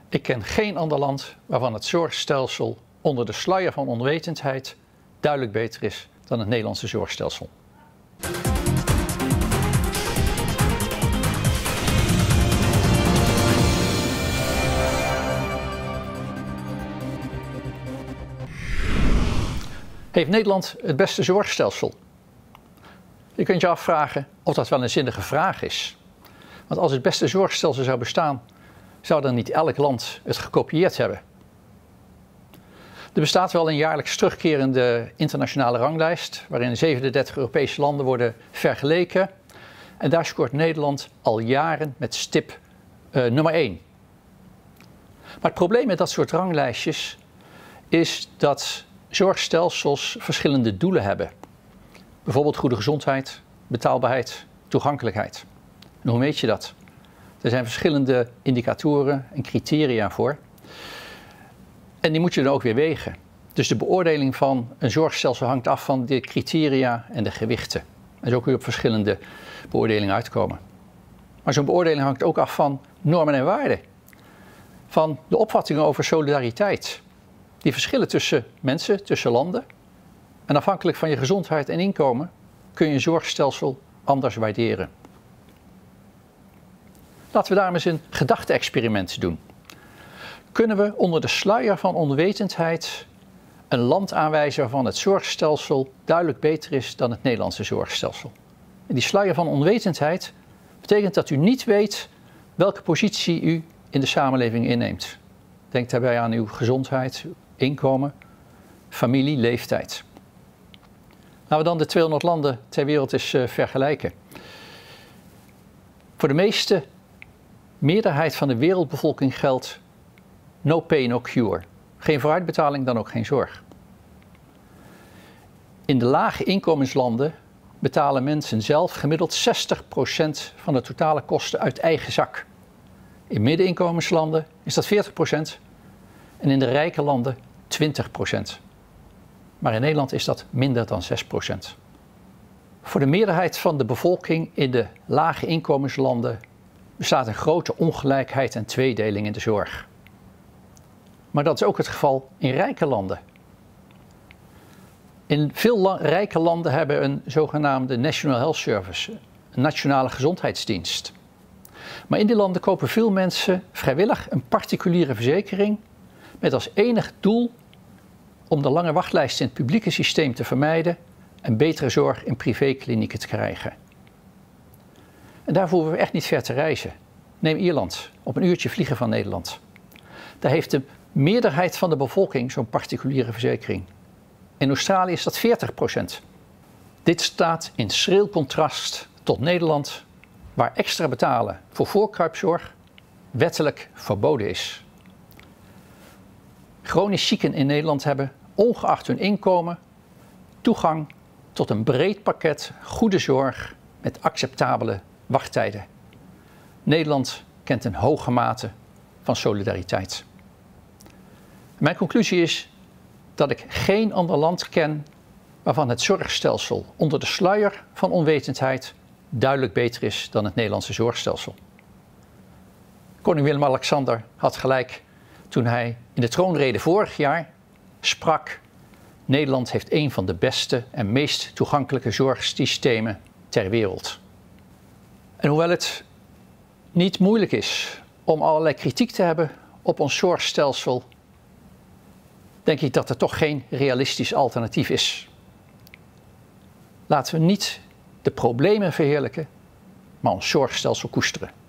Ik ken geen ander land waarvan het zorgstelsel onder de sluier van onwetendheid duidelijk beter is dan het Nederlandse zorgstelsel. Heeft Nederland het beste zorgstelsel? Je kunt je afvragen of dat wel een zinnige vraag is. Want als het beste zorgstelsel zou bestaan, zou dan niet elk land het gekopieerd hebben. Er bestaat wel een jaarlijks terugkerende internationale ranglijst, waarin 37 Europese landen worden vergeleken. En daar scoort Nederland al jaren met stip nummer 1. Maar het probleem met dat soort ranglijstjes is dat zorgstelsels verschillende doelen hebben. Bijvoorbeeld goede gezondheid, betaalbaarheid, toegankelijkheid. En hoe meet je dat? Er zijn verschillende indicatoren en criteria voor. En die moet je dan ook weer wegen. Dus de beoordeling van een zorgstelsel hangt af van de criteria en de gewichten. En zo kun je op verschillende beoordelingen uitkomen. Maar zo'n beoordeling hangt ook af van normen en waarden. Van de opvattingen over solidariteit. Die verschillen tussen mensen, tussen landen. En afhankelijk van je gezondheid en inkomen kun je een zorgstelsel anders waarderen. Laten we daarom eens een gedachte-experiment doen. Kunnen we onder de sluier van onwetendheid een land aanwijzen waarvan het zorgstelsel duidelijk beter is dan het Nederlandse zorgstelsel? En die sluier van onwetendheid betekent dat u niet weet welke positie u in de samenleving inneemt. Denk daarbij aan uw gezondheid, uw inkomen, familie, leeftijd. Laten we dan de 200 landen ter wereld eens vergelijken. Voor de meerderheid van de wereldbevolking geldt no pay, no cure. Geen vooruitbetaling, dan ook geen zorg. In de lage inkomenslanden betalen mensen zelf gemiddeld 60% van de totale kosten uit eigen zak. In middeninkomenslanden is dat 40% en in de rijke landen 20%. Maar in Nederland is dat minder dan 6%. Voor de meerderheid van de bevolking in de lage inkomenslanden bestaat een grote ongelijkheid en tweedeling in de zorg. Maar dat is ook het geval in rijke landen. In veel rijke landen hebben een zogenaamde National Health Service, een nationale gezondheidsdienst. Maar in die landen kopen veel mensen vrijwillig een particuliere verzekering met als enig doel om de lange wachtlijsten in het publieke systeem te vermijden en betere zorg in privéklinieken te krijgen. En daarvoor hoeven we echt niet ver te reizen. Neem Ierland, op een uurtje vliegen van Nederland. Daar heeft de meerderheid van de bevolking zo'n particuliere verzekering. In Australië is dat 40%. Dit staat in schril contrast tot Nederland, waar extra betalen voor voorkruipzorg wettelijk verboden is. Chronisch zieken in Nederland hebben, ongeacht hun inkomen, toegang tot een breed pakket goede zorg met acceptabele wachttijden. Nederland kent een hoge mate van solidariteit. Mijn conclusie is dat ik geen ander land ken waarvan het zorgstelsel onder de sluier van onwetendheid duidelijk beter is dan het Nederlandse zorgstelsel. Koning Willem-Alexander had gelijk toen hij in de troonrede vorig jaar sprak: Nederland heeft een van de beste en meest toegankelijke zorgsystemen ter wereld. En hoewel het niet moeilijk is om allerlei kritiek te hebben op ons zorgstelsel, denk ik dat er toch geen realistisch alternatief is. Laten we niet de problemen verheerlijken, maar ons zorgstelsel koesteren.